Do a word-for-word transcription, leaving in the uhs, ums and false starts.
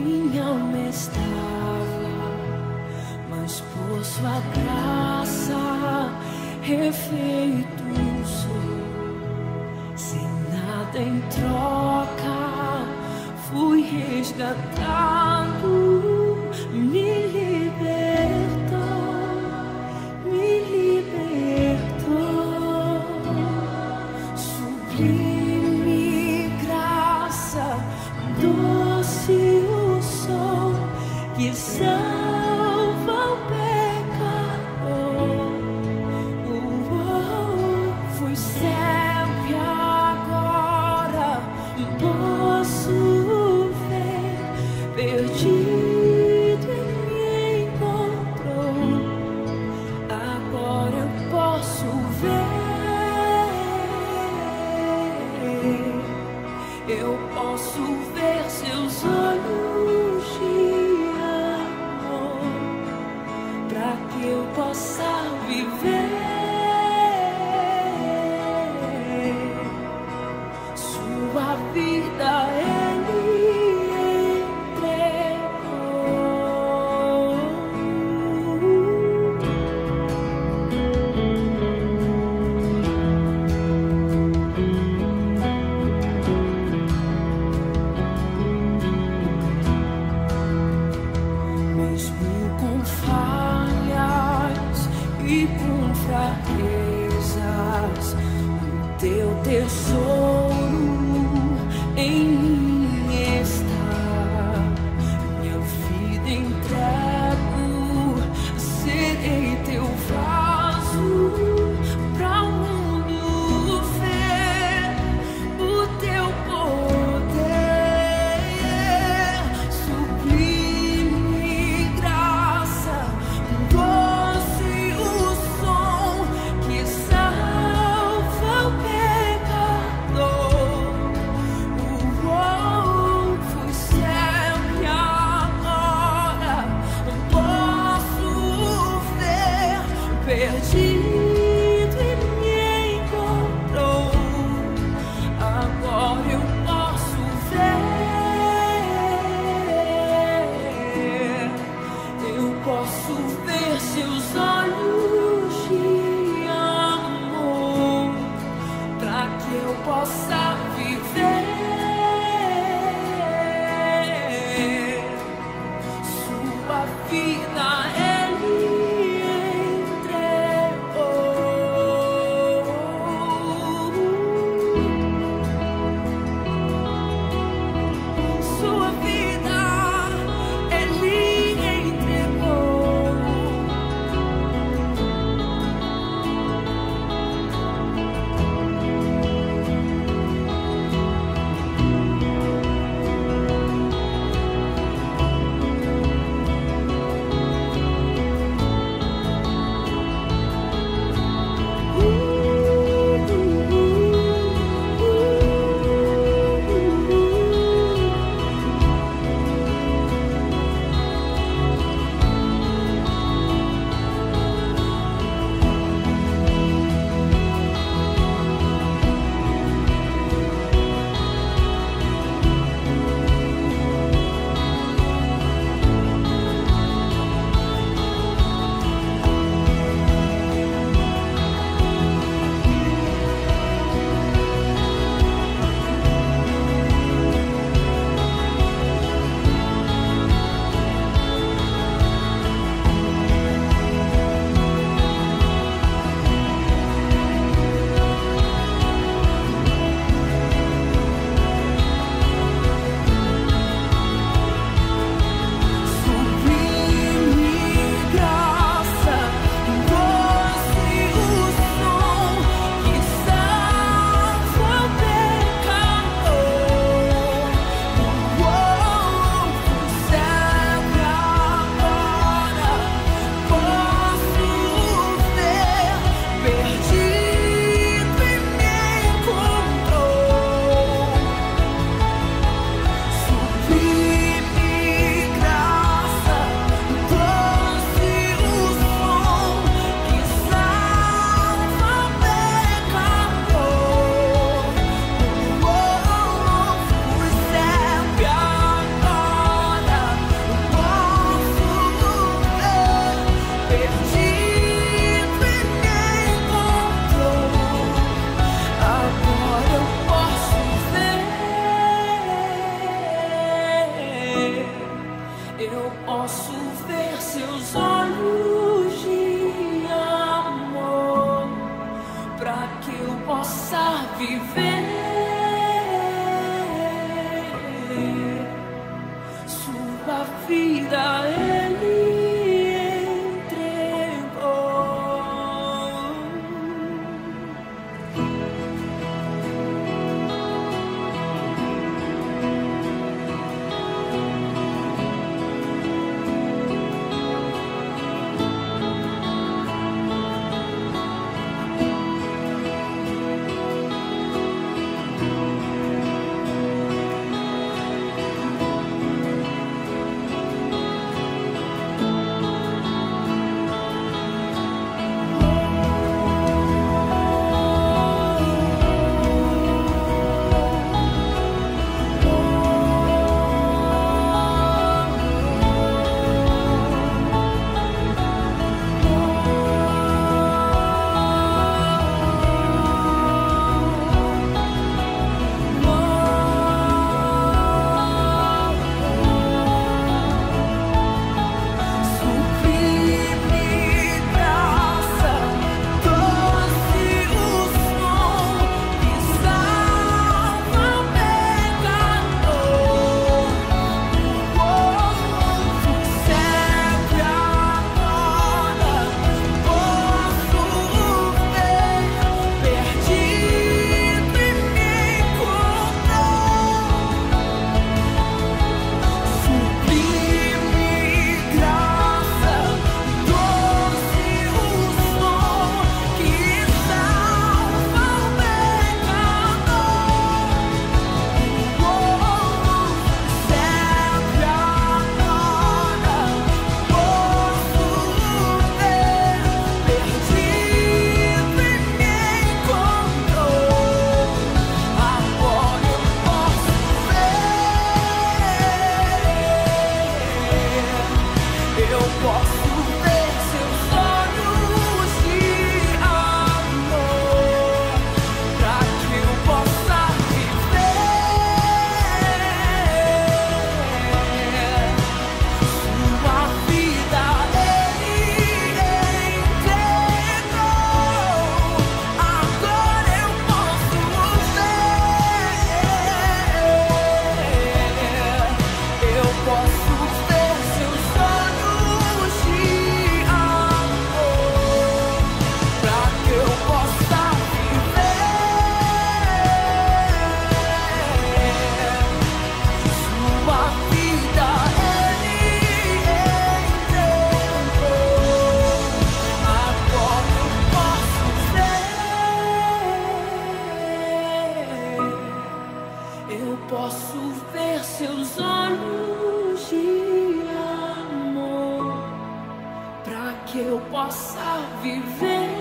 minha alma estava, mas por sua graça refeito sou. Sem nada em troca, fui resgatado, me libertou, me libertou. Sublime graça, doce o som que salva o pecador. Oh, oh, fui cego e agora posso ver, perdido e me encontrou. Agora eu posso ver, eu posso ver seus olhos de amor, para que eu possa viver. Sua vida Ele entregou. Mesmo com falhas e com fraquezas, o teu tesouro em mim está. Minha vida entrego, serei teu vaso para o mundo ver o teu poder. Sublime graça, doce o som que salva o pecador. Eu posso ver seus olhos de amor, para que eu possa viver sua vida. Ele posso ver seus olhos de amor, para que eu possa viver